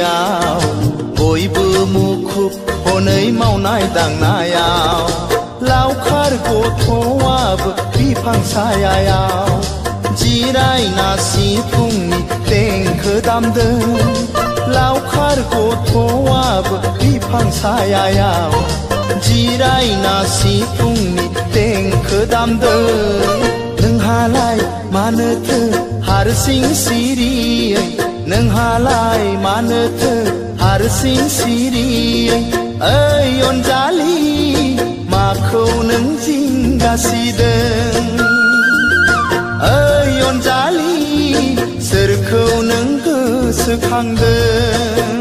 सिरियाव बयबो मुखुब हनै मावनाय दांनायाव लावखार गथ'आबो बिफां सायायाव जिरायना सिफुंनि देंखो दामदों लावखार गथ'आबो बिफां सायायाव जिरायना सिफुंनि देंखो दामदों नोंहालाय मानोथो हारसिं सिरियै नोंहालाय मानोथो हारसिं सिरियै ओइ अनजालि माखौ नों जिंगासिदों ओइ अनजालि सोरखौ नों गोसोखांदों